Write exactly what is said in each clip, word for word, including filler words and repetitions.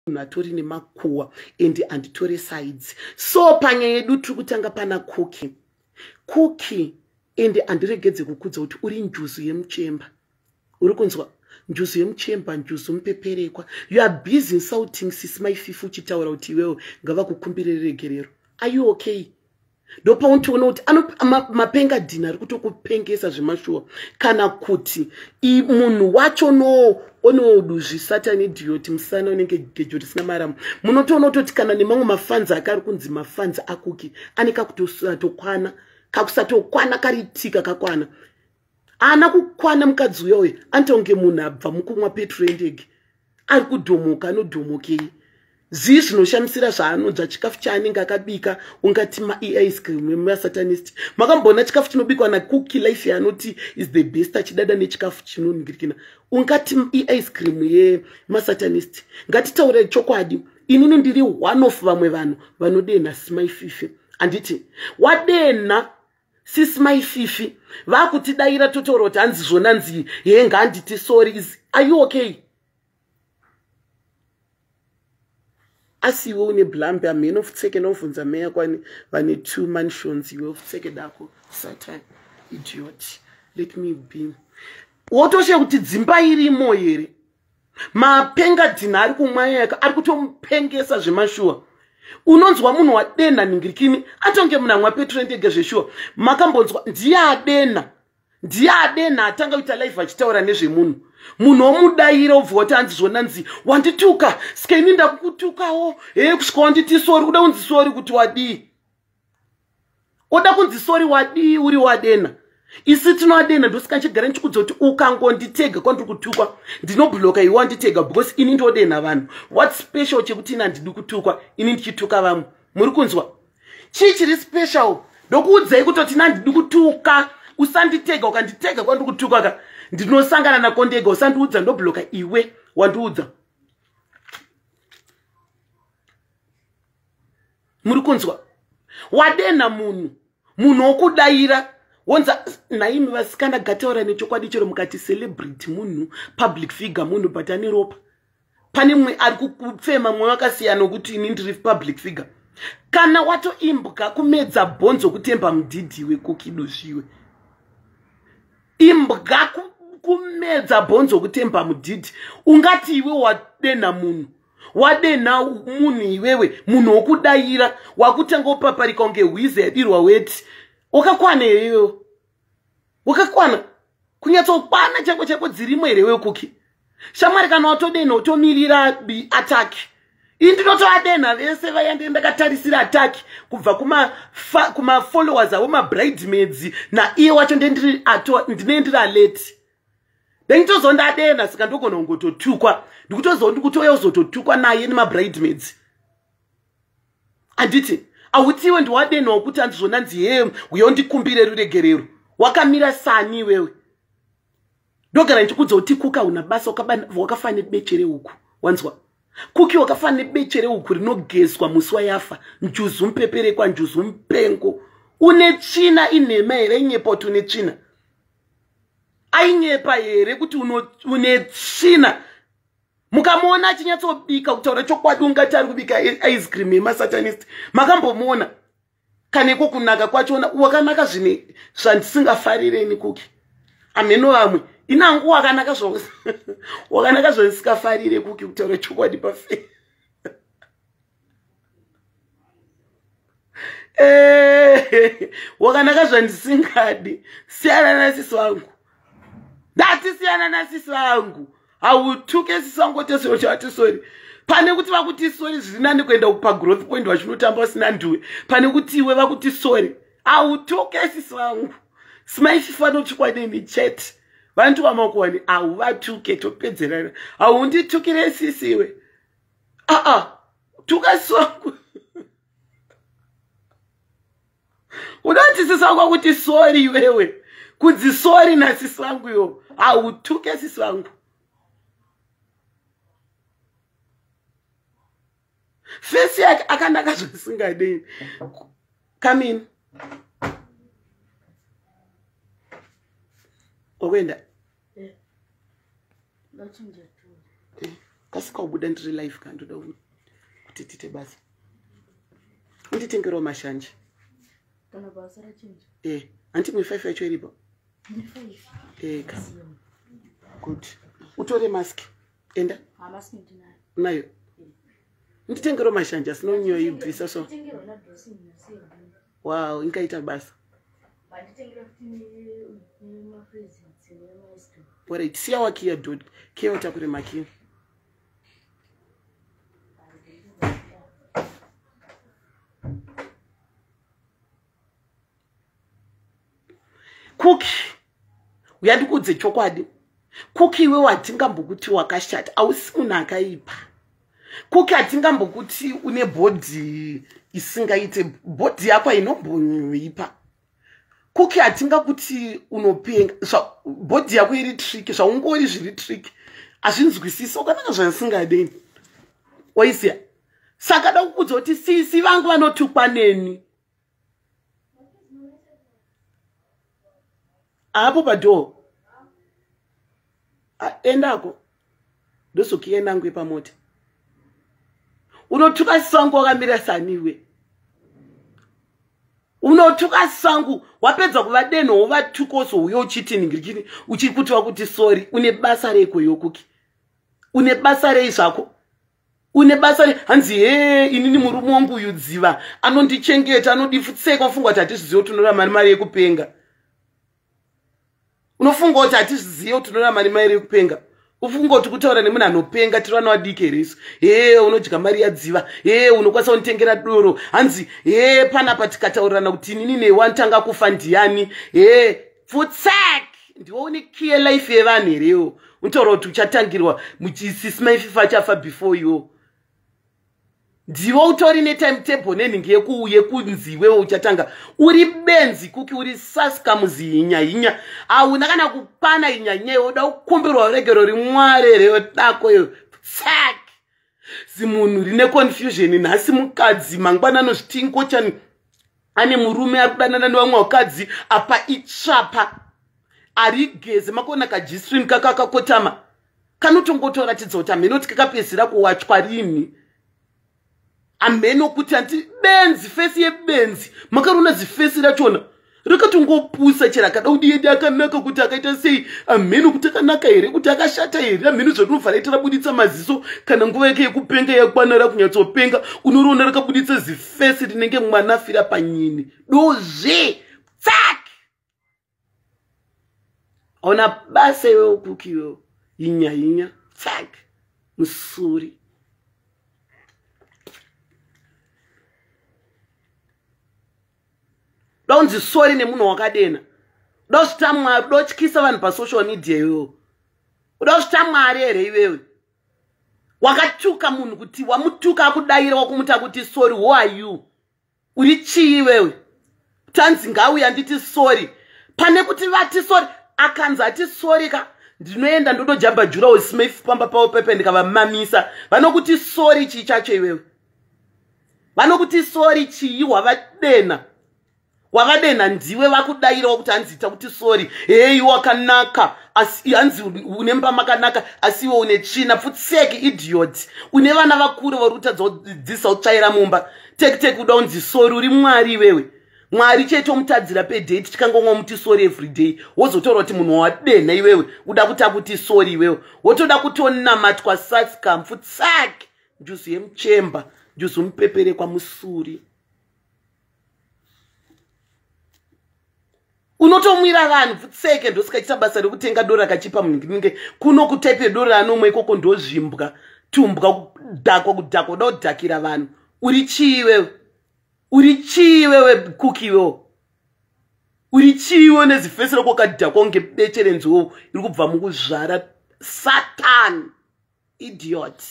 natori nemakuwa and anditore sides. So panya yedu turi kutanga pana Kuki. Kuki and andiregedze kukudza kuti uri njuzu yemuchemba. Uri kunzwa njuzu yemuchemba, njuzu mupeperekwa. You are busy insulting Sisi Maififi uchitaura kuti iwewe ngavakukumbire regerero. Are you okay? Dopa untiona kuti mapenga dhina ari kutokupengesa zvemashuwa kana kuti munhu wacho no onoduzvisatani idioti musana unenge gejoti sina maramu. Munotoona kutoti kana nemamwe mafanza akari kunzi mafanza akuki ane kakusatokwana kakusatokwana karitika kakwana ana kukwana mukadzi uyoyo antonge munhu abva mukumwa petrol ndege ari kudhomoka anodhomokei zii zvinoshamisira zvaanonzva chikafu chaanenge akabika ungati ma-ice cream emasatanist. Makambona chikafu chinobikwa naCookie Life yaanoti is the best achidada nechikafu chinoningirikina ungati i-ice cream yemasatanist. Ngatitaure chokwadi, inini ndiri one of vamwe vanhu vanodena Sisi Maififi. Anditi wadena Sisi Maififi vakutidaira totaura kuti hanzi zvona nzi yenga anditi sorry. Are you okay? Asi iwe une blambe amene ofuteke novunza meya kwani vane two mansions iwe ofuteke dako satan idiot. Let me be. Wotoshe kuti dzimba irimo here mapenga dhina ari kumwayeka ari kutomupengesa zvemashuwa. Unonzwa munhu wadena ningirikini atonge munhu amwa petrol ndege zveshuwa. Makambonzwa ndiye adena ndiye adena atanga kuita live achitaura nezvemunhu. Munhu omudaira obva kuti hanzi zvona nzi wandituka sikeni ndakukutukawo he kusvika wanditi sori kuda kunzi sori kuti wadii oda kunzi sori wadii uri wadena. Isi tinowadena ndosikachigara ndichikudza kuti ukangonditega kwandiri kutukwa ndinobhuloka iwe wanditega because ini ndodena vanhu. What special chekuti ina ndidi kutukwa ini ndichituka vamwe? Muri kunzwa chii chiri special? Ndokuudzai kutoti ina ndidi kutuka usanditega ukanditega kwandiri kutukwa ka ndinosangana nako ndega usandiudza ndobhuloka iwe wandiudza. Muri kunzwa wadena munhu munhu okudaira wonza naimi vasikana gataura nechokwadi chero mukati celebrity munhu public figure munhu but ane ropa. Pane mumwe ari kufema mwe wakasiyana kuti ini ndiri public figure. Kana watoimbwa kumedza bhonzo kutemba mudhidhi wekokido zviwe imbwa kumedza bhonzo kutemba mudhidhi ungati iwe wadena munhu wadena munhu iwewe munhu wokudaira wakutanga upaparika unge hwizi yadirwa weti. Wakakwana iweyo wakakwana kunyatsokwana chako chako dzirimo here wewe Kuki. Shamwari kana watodena utomirira attack. Ini ndinotoadena vese vayande ndakatarisira attack kubva kuma kuma followers avo ma bridesmaids na iye wacho ndendiri ato ndinendira late. Ndingitozondadena sika ndogona kungototukwa ndikutozonda kutoya uzototukwa naye nema bridesmaids. Anditi awutiwe ndiwadena wokuti hanzi zvona nzi he uyondikumbire ruregerero. Wakamira sani wewe ndogara ndichikudza kuti Kuka una basa wakafane beche rehuku. Wanzwa Kuki wakafane beche rehuku rinogezwa musi wayafa njuzu mupeperekwa njuzu mupengo. Une china inhema here inyepa kuti une china ainyepa here kuti une china. Mukamona achinyatsobika kutaura chokwadi ungati ari kubika ice cream yemasatanist. Makambomuona kaneko kunaka kwachona wakanaka zvine zvandisingafarireni Kuki. Ameno vamwe inangu wakanaka zvose wakanaka zvandisikafarire Kuki kutaura chokwadi pafe. Eh wakanaka zvandisingadi. Siyana na Sisi wangu. Ndati siyana na Sisi wangu. Hautuke Sisi wangu tesoro chati sorry. Pane kuti vakuti sorry zvinani kuenda kupa growth point wachinotamba usina nduwe. Pane kuti iwe vakuti sorry. Hautuke Sisi wangu. Sisi Maififi anotukwa nemi chat. Vantu vamakwani au vatuke topedzerana. Au nditukire Sisi iwe. Ah ah. Tuka Sisi wangu. Unati Sisi wangu kuti sorry wewe. Kudzi sorry na Sisi wangu yo. Au tuke Sisi wangu. Face yake akanaka zvisingadei. Come in. Okwenda. Eh. Lachinja tu. kasika ubuda ndiri live kandoda kuti tite basa unditengerawo mashanje kana basa rachinja eh anti mwe five yacho iripo ni five eh ka good utore mask enda ha mask ndinayo nayo nditengerawo mashanje asinonyoyo ibvisa so nditengerawo na dressing nasiyo wow inkaita basa banditengera kuti ni ma presents ni ma ice cream alright siya wakia dude kiyo utakure makia Kuki uyandikudze chokwadi Kuki iwe watingambokuti wakashata ausi munhu akaipa Kuki atingambokuti une body isingaite body yako inomboipa Kuki atingakuti unopenga zva body yako iri tricky zvaungori zviri tricky azvinzwisisi ukanaka zvasingadeni waisiya saka da kukudza kuti sisi vangu vanotukwa neni apo padoo endako ndozokienda ngwe pamota unotuka sangu wakamira saniwe unotuka sangu wapedza kuva denho wovatukoso uyo uchiti ningirikini uchiri kutiwa kuti sorry une basa reko yokuki une basa rei zvako une basa re hanzi he inini murume wangu uyu dziva anondichengeta anodifuseka ufunga kuti hatizviziva kuti unorama mari yekupenga unofunga kuti hatizviziva kuti unorama mari mari yekupenga ufunga kuti kutaura nemunhu anopenga tiri vana vadiki heresu he unodya mari yadziva he unokwanisa kunditengera doro hanzi he panapa tikataurirana kuti inini newe anotanga kufa ndiani he futsek ndiwo une kiye life yevanhu herewo unotaura kuti uchatangirwa muchisisi maififa achafa before iwo ndiwo utori netimetable nenhingi yekunzi iwewe uchatanga uri benzi Kuki uri sasika muzi hinya hinya hauna kana kupana hinya hinya yoda kukumbirwa uregero rimware reyo dako yo tsak zimunhu rine confusion nhasi mukadzi mangwana anozvitingo chani ane murume ari kudanana nevamwe vakadzi apa itsvapa ari geze makona kajistrini kakakakotama kanotongotoratidza kuti amenoti kakapedzira kuwachwa rini ameno kuti anti benzi fesi yebenzi makarona zifesi rachona rakatongopusa chera kada udiyedi akanaka kuti akaita sei ameno kuti akanaka here kuti akashata here ameno zvatinofara ita rabuditsa maziso kana nguva yake yekupenga yakwana rakunyatsopenga unoriona rakabuditsa zifesi rinenge mwana afira panyini dozve tsak auna basa iwewo Kukiyo yinya yinya tsak musuri donzi sorry nemunhu wakadena dosvita mwari dotyisa vanhu pasocial media iwewo udosvita mwari here iwewe wakatuka munhu kuti wamutuka akudayira wakumuta kuti sorry who are you uri chii iwewe tanzi ngauya nditi sorry pane kuti vati sorry akanzi ati sorry ka ndinoenda ndodojamba jurawo smith pamba pavo pepe ndikavamamisa vanokuti sorry chii chacho iwewe vanokuti sorry chii wavadena wakadena ndiwe vakudayirawo kuti hanzita kuti sorry hey wakanaka asi hanzi unemba makanaka asiwe une tsvina futseki idiot une vana vakuru vari kutadza kudzidzisa kutsvaira mumba teki teki uda kunzi sorry uri mwari iwewe mwari chete omutadzira pedate tikangomwa muti sorry everyday wozotaura kuti munhu wadena iwewe uda kuti akuti sorry iwewe wotoda kutonamatwa satsika futseki njusu yemuchemba njusu mupepere kwa musuri unotomwira vanhu futseke ndosikaita basa rekutenga dora kachipa munhingi kuno kutaipe dora anomwe ikoko ndozvimbwa tumbwa kudhakwa kudhakwa uda kudhakira vanhu uri chii wewe uri chii wewe Kuki wewe uri chii wewe nezifesi rako kadhakwa unge becherenziwo iri kubva mukuzvara satan idiot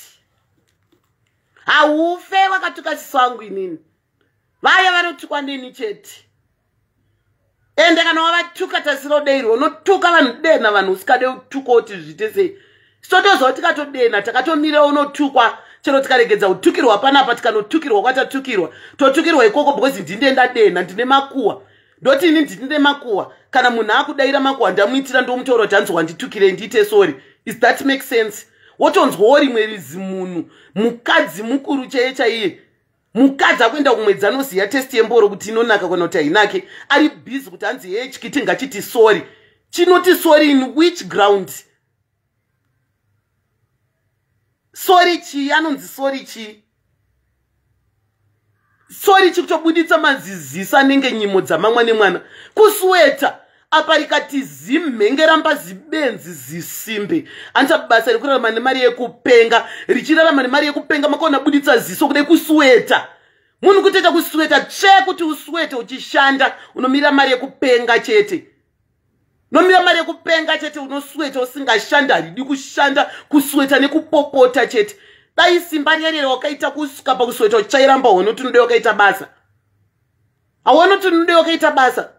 haufe wakatuka chisangu inini vaya vanotukwa nini chete ende kana wavatuka tasiro deiro unotuka vanhu dena vanhu usikade kutuka kuti zviite sei sitotozva tikatodena takatomira unotukwa chero tikaregedza kutukirwa panapa tikanotukirwa kwatatukirwa totukirwa ikoko because ndinde ndadena ndine makuwa ndoti ini ndine makuwa kana munhu akudayira makuwa ndamuitira ndomutaura kuti hanzi wanditukirei ndiite sorry is that make sense wotonzwawo rimwe rizimunhu mukadzi mukuru chaiye chaiye mukadzi akuenda kumwedzi anoziya testi yemboro kuti inonaka kana kuti hainake ari bhizi kuti hanzi yeye chikiti ngachiti sori chinoti sori in which ground sori chi anonzi sori chi sori chi kutobuditsa mazizisa anenge nyimo dzamamwa nemwana kusweta apa rikati zimhenge ramba zibenzi zisimbe anta basa rekurarama nemari yekupenga richirarama nemari yekupenga makaona buditsa ziso kudai kusweta munhu kutoita kusweta che kuti uswete uchishanda unomira mari yekupenga chete nomira mari yekupenga chete unosweta usingashanda haridi kushanda kusweta nekupopota chete dai simba rierere wakaita kusvika pakusweta uchairamba hono kuti nodai wakaita basa haona kuti nodai wakaita basa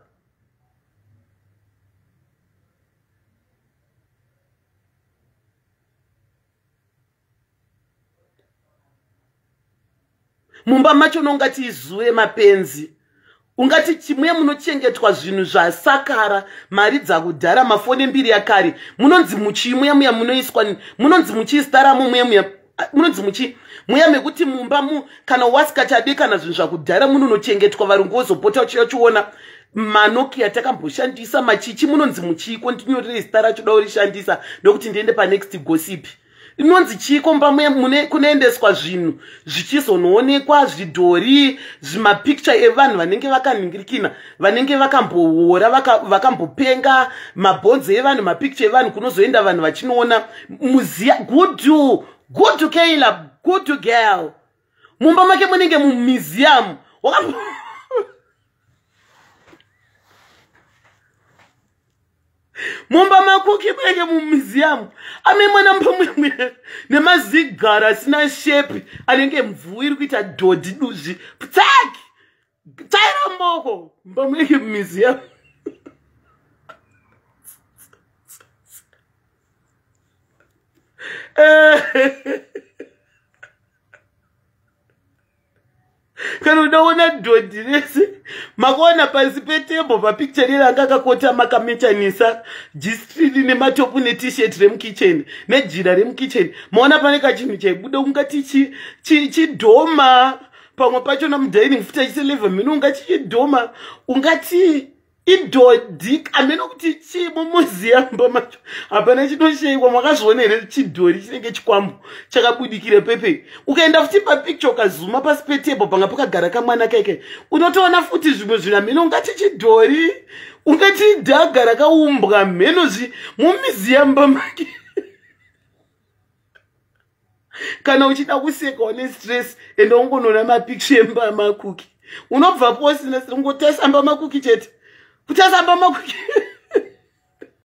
mumba macho unongati izuve mapenzi ungati chimuye munochengetwa zvinhu zvasakara mari dzakudhara mafoni mbiri yakare munonzi muchi muya muya munoiswa munonzi muchiistaramo muya muya munonzi muchi muya mekuti mumba mu kana wasikachadi kana zvinhu zvakudhara munonochengetwa varungu vozopota uchiona manoki atakamboshandisa machichi munonzi muchi kontinyorere zita racho da urishandisa ndokuti ndiende panext gossip inonzi chiko mba mune kunoendeswa zvinhu zvichizonoonekwa zvidhori zvimapicture evanhu vanenge vakaningirikina vanenge vakambohora vakambopenga mabhonzo evanhu mapicture evanhu kunozoenda vanhu vachinoona muziya good good Kayla good girl mumba make munenge mumuseum wakambo mumba makuki munenge mumuseum ame mwana mpamwe nemazigara asina shape anenge mvuu iri kuita dhodhi duzvi ptsaki taira mboko mumba munenge mumuseum kana unaona dhodhi rese makaona pasi petembo papicture reranga akakota makamechanisa jistrini nematopu netishet remukicheni nejira remukicheni maona pane kachinhu chaibuda ungati chidhoma pamwe pachona mudining futa chiseleva mino ungati chidhoma ungati idhodhi ameno kuti chimumuseum macho hapana chinoshaikwa makazviona here chidhori chinenge chikwambo chakabudikire pepe ukaenda futi papicture ukazuma pasi petebo panga pakagara kamwana keke unotoona futi zvimwe zvinhu ameno ungati chidhori ungati dhaga rakaumbwa mheno zvi mumuseum make kana uchida kuseka une stress enda ungonoona mapicture embamakuki unobva posina ungotasamba makuki chete kutasamba makuki